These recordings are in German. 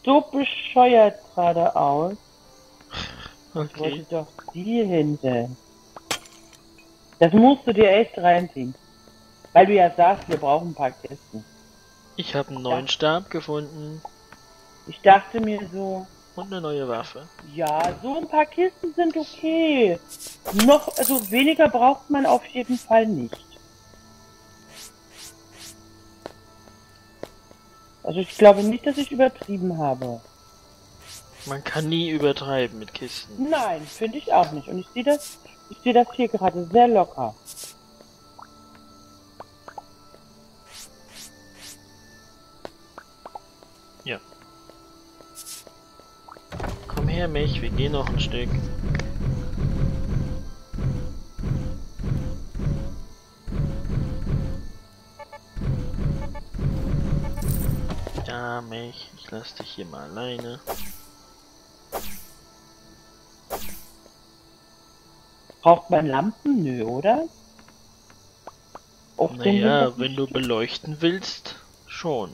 so bescheuert gerade aus. Ich Okay. wollte doch die hinstellen. Das musst du dir echt reinziehen. Weil du ja sagst, wir brauchen ein paar Kisten. Ich habe einen neuen Stab gefunden Ich dachte mir so, und eine neue Waffe. ja, so ein paar Kisten sind okay. Noch, also weniger braucht man auf jeden Fall nicht. Also ich glaube nicht, dass ich übertrieben habe. Man kann nie übertreiben mit Kisten. Nein, finde ich auch nicht. Und ich sehe das hier gerade sehr locker. Ja. Komm her, Mech, wir gehen noch ein Stück. Ja, Mech, ich lass dich hier mal alleine. Braucht man Lampen? Nö, oder? Auf dem Naja, Weg, wenn du beleuchten willst, schon.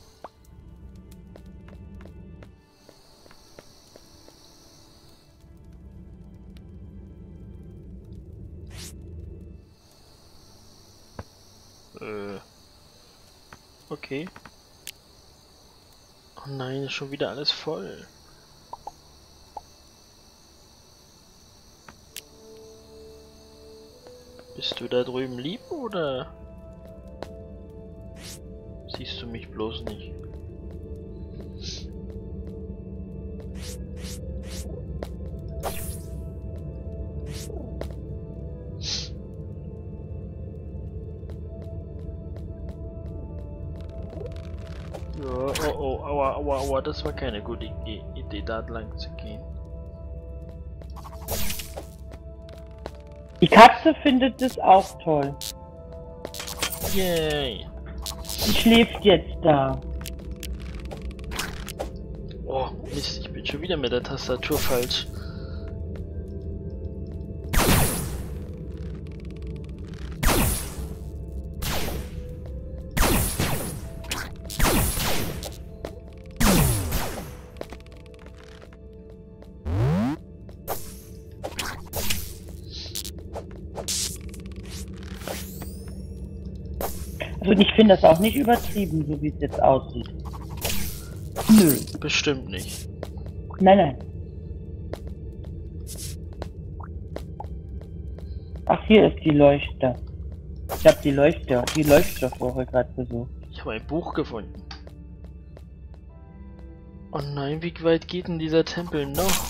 Okay. Oh nein, ist schon wieder alles voll. Bist du da drüben lieb oder siehst du mich bloß nicht? Ja, oh oh, aua, aua, aua, das war keine gute Idee, da lang zu gehen. Die Katze findet es auch toll. Yay! Die schläft jetzt da. Oh, Mist, ich bin schon wieder mit der Tastatur falsch. Also ich finde das auch nicht übertrieben, so wie es jetzt aussieht. Nö. Bestimmt nicht. Nein, nein. Ach, hier ist die Leuchte. Ich habe die Leuchtstoffwoche gerade besucht. Ich habe ein Buch gefunden. Oh nein, wie weit geht denn dieser Tempel noch?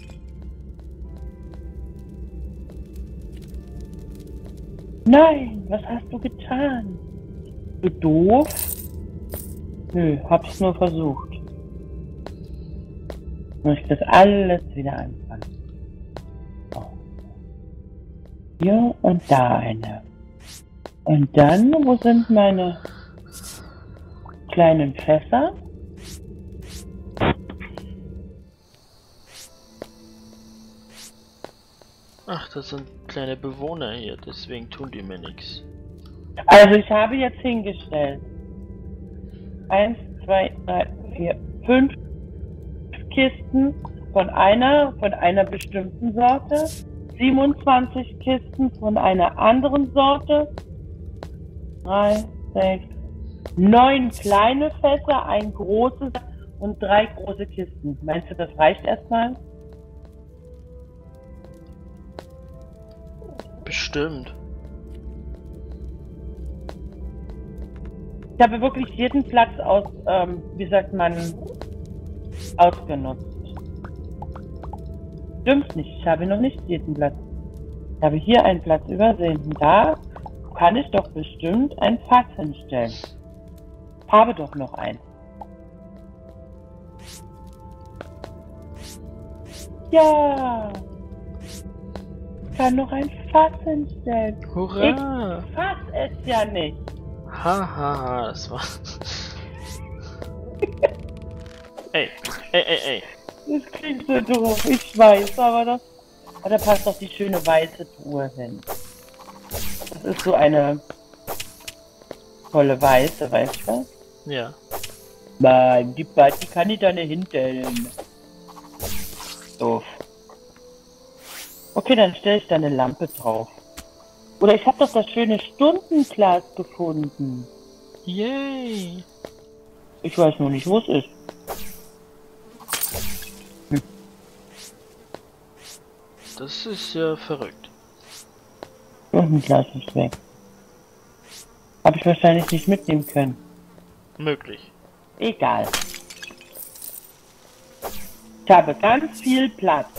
Nein, was hast du getan? Du doof? Nö, hab's nur versucht. Muss ich das alles wieder anfangen. So. Hier und da eine. Und dann, wo sind meine kleinen Fässer? Ach, das sind kleine Bewohner hier, deswegen tun die mir nichts. Also ich habe jetzt hingestellt. 1, 2, 3, 4, 5 Kisten von einer bestimmten Sorte, 27 Kisten von einer anderen Sorte, 3, 6, 9 kleine Fässer, ein großes und 3 große Kisten. Meinst du, das reicht erstmal? Bestimmt. Ich habe wirklich jeden Platz ausgenutzt. Stimmt nicht, ich habe noch nicht jeden Platz. Ich habe hier einen Platz übersehen. Und da kann ich doch bestimmt ein Fass hinstellen. Habe doch noch eins. Ja! Ich kann noch ein Fass hinstellen. Hurra! Ich fass es ja nicht. Haha, das war... Ey, ey, ey, ey. Das klingt so doof, ich weiß, aber da passt doch die schöne weiße Truhe hin. Das ist so eine tolle weiße, weißt du? Ja. Nein, die kann ich da nicht hinstellen. Doof. Okay, dann stelle ich da eine Lampe drauf. Oder ich habe doch das schöne Stundenglas gefunden. Yay! Ich weiß nur nicht, wo es ist. Das ist ja verrückt. Stundenglas ist weg. Habe ich wahrscheinlich nicht mitnehmen können. Möglich. Egal. Ich habe ganz viel Platz.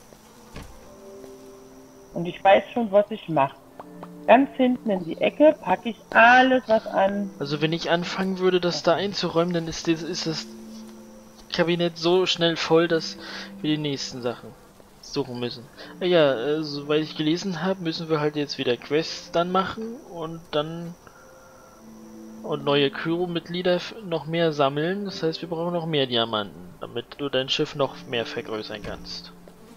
Und ich weiß schon, was ich mache. Ganz hinten in die Ecke packe ich alles, was an... Also wenn ich anfangen würde, das da einzuräumen, dann ist das Kabinett so schnell voll, dass wir die nächsten Sachen suchen müssen. Ja, soweit ich gelesen habe, müssen wir halt jetzt wieder Quests dann machen und dann neue Crewmitglieder noch mehr sammeln. Das heißt, wir brauchen noch mehr Diamanten, damit du dein Schiff noch mehr vergrößern kannst.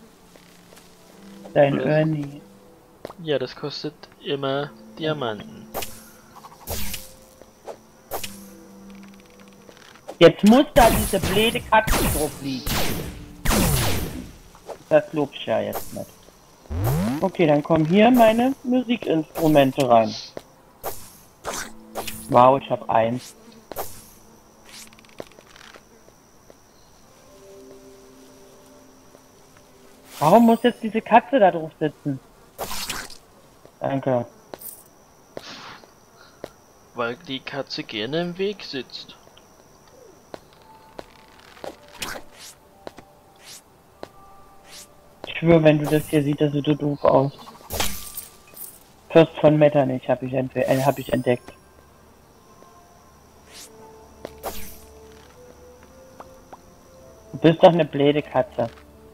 Dein Ernie. Ja, das kostet immer Diamanten. Jetzt muss da diese blöde Katze drauf liegen. Das lob ich ja jetzt nicht. Okay, dann kommen hier meine Musikinstrumente rein. Wow, ich habe eins. Warum muss jetzt diese Katze da drauf sitzen? Danke. Weil die Katze gerne im Weg sitzt. Ich schwöre, wenn du das hier siehst, das sieht so doof aus. Fürst von Metternich habe ich entdeckt. Du bist doch eine blöde Katze.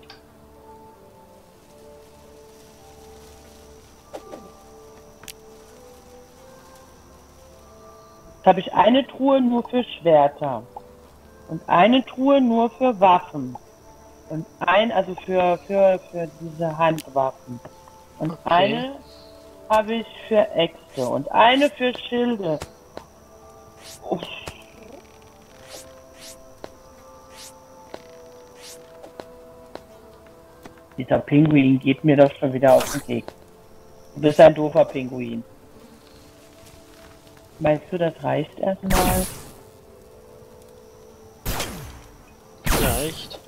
Jetzt habe ich eine Truhe nur für Schwerter. Und eine Truhe nur für Waffen. Und also für diese Handwaffen. Und Okay. eine habe ich für Äxte. Und eine für Schilde. Uff. Dieser Pinguin geht mir doch schon wieder auf den Keks. Du bist ein doofer Pinguin. Meinst du, das reicht erstmal? Vielleicht.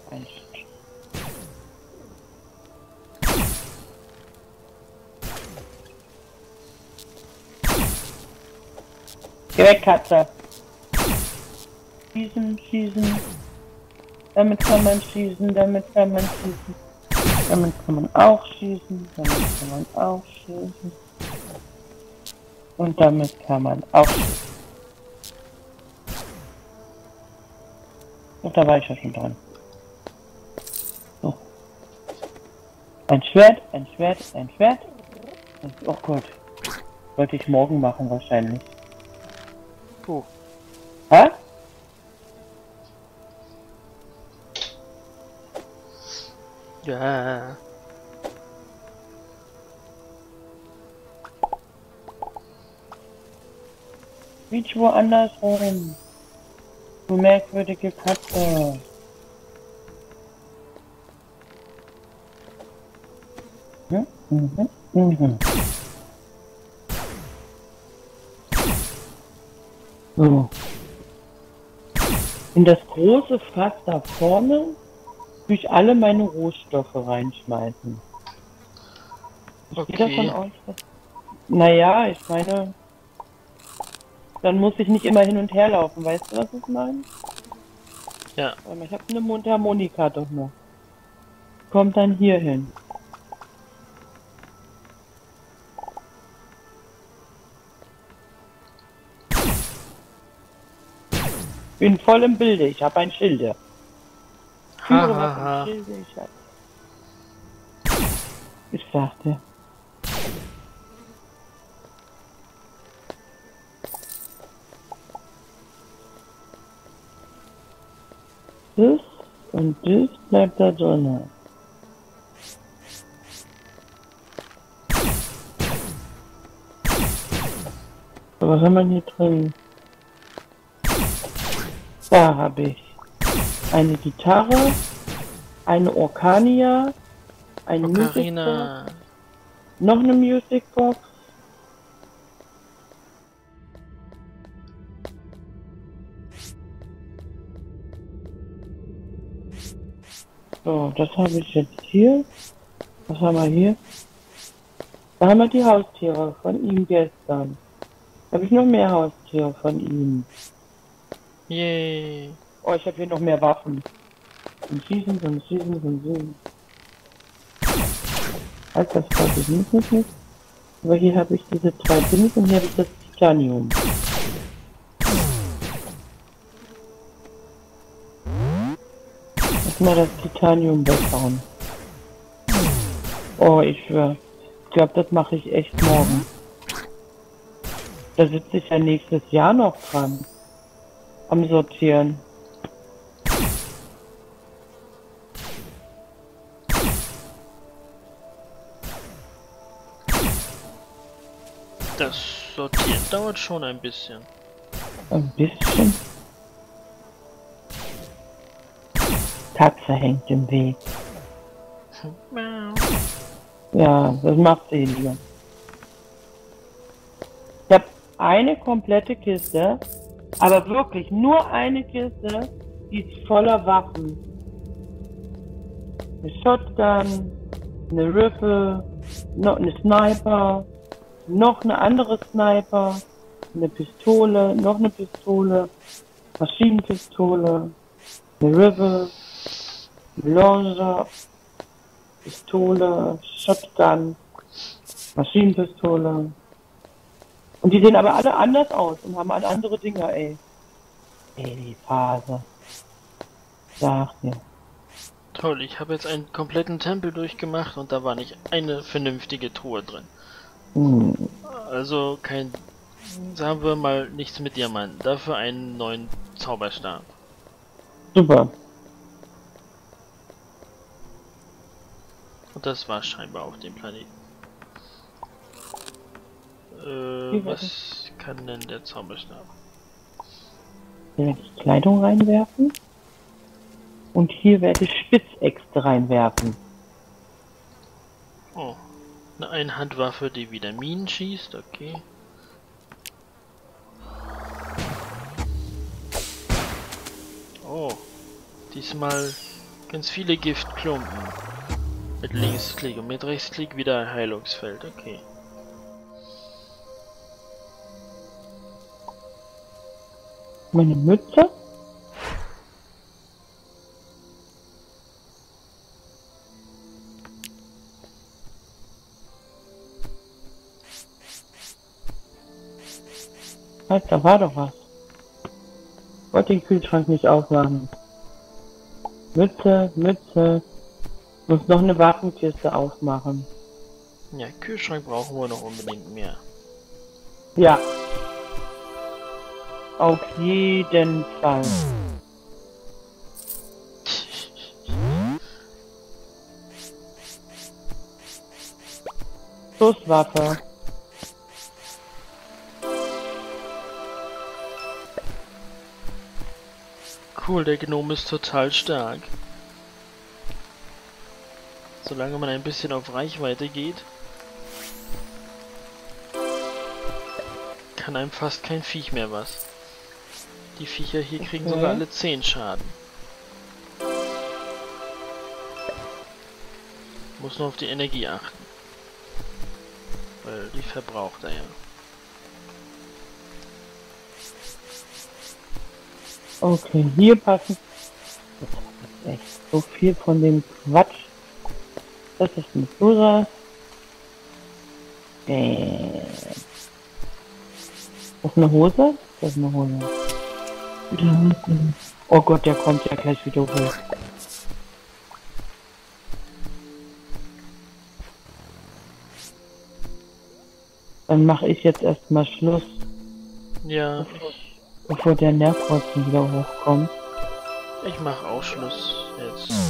Geh weg, Katze. Schießen, schießen. Damit kann man schießen, damit kann man schießen. Damit kann man auch schießen, damit kann man auch schießen. Und damit kann man auch schießen. Und da war ich ja schon dran. So. Ein Schwert, ein Schwert, ein Schwert. Oh Gott. Wollte ich morgen machen wahrscheinlich. Puh. Hä? Ja. Reach woanders rum. Du merkwürdige Katze. So. In das große Fass da vorne will ich alle meine Rohstoffe reinschmeißen. Ich gehe davon aus, dass... Naja, ich meine... Dann muss ich nicht immer hin und her laufen, weißt du, was ich meine? Ja. Ich habe eine Mundharmonika doch noch. Kommt dann hier hin. Bin voll im Bilde, ich habe ein Schilde. Führe was im Schilde, ich hab... Ich sagte. Das und das bleibt da drin. Was haben wir hier drin? Da habe ich eine Gitarre, eine Orkania, ein Musicbox, Ocarina. noch eine Musicbox. So, das habe ich jetzt hier. Was haben wir hier? Da haben wir die Haustiere von ihm gestern. Da habe ich noch mehr Haustiere von ihm. Yay. Oh, ich habe hier noch mehr Waffen. Zum Schießen, zum Schießen, zum Schießen. Halt, das wollte ich nicht. Aber hier habe ich diese 2 Dings und hier habe ich das Titanium. Lass mal das Titanium wegbauen. Oh, ich schwör. Ich glaube, das mache ich echt morgen. Da sitze ich ja nächstes Jahr noch dran. Am Sortieren. Das Sortieren dauert schon ein bisschen. Ein bisschen. Katze hängt im Weg. Miau. Ja, das macht sie hier. Ich habe eine komplette Kiste, aber wirklich nur eine Kiste, die ist voller Waffen. Eine Shotgun, eine Rifle, noch eine Sniper, noch eine andere Sniper, eine Pistole, noch eine Pistole, Maschinenpistole, eine Rifle, eine Launcher, Pistole, Shotgun, Maschinenpistole. Und die sehen aber alle anders aus und haben alle andere Dinger, ey. Ey, die Phase. Sag dir. Toll, ich habe jetzt einen kompletten Tempel durchgemacht und da war nicht eine vernünftige Truhe drin. Also kein, sagen wir mal, nichts mit Diamanten. Dafür einen neuen Zauberstab. Super. Und das war scheinbar auf dem Planeten. Was kann denn der Zauberstab? Hier werde ich Kleidung reinwerfen. Und hier werde ich Spitzäxte reinwerfen. Oh, eine Einhandwaffe, die wieder Minen schießt, okay. Oh, diesmal ganz viele Giftklumpen. Mit Linksklick und mit Rechtsklick wieder ein Heilungsfeld, okay. Meine Mütze. Halt, da war doch was. Ich wollte den Kühlschrank nicht aufmachen. Mütze, Mütze. Muss noch eine Waffenkiste aufmachen. Ja, Kühlschrank brauchen wir noch unbedingt mehr. Ja. Auf jeden Fall. Schusswaffe. Cool, der Gnome ist total stark. Solange man ein bisschen auf Reichweite geht, kann einem fast kein Viech mehr was. Die Viecher hier kriegen sogar alle 10 Schaden. Muss nur auf die Energie achten. Weil die verbraucht er ja. Okay, hier passen. Das ist echt so viel von dem Quatsch. Das ist ein Bruder. Das ist eine Hose? Das ist eine Hose. Oh Gott, der kommt ja gleich wieder hoch. Dann mache ich jetzt erstmal Schluss, Ja, bevor der Nervwurzel wieder hochkommt. ich mache auch Schluss jetzt.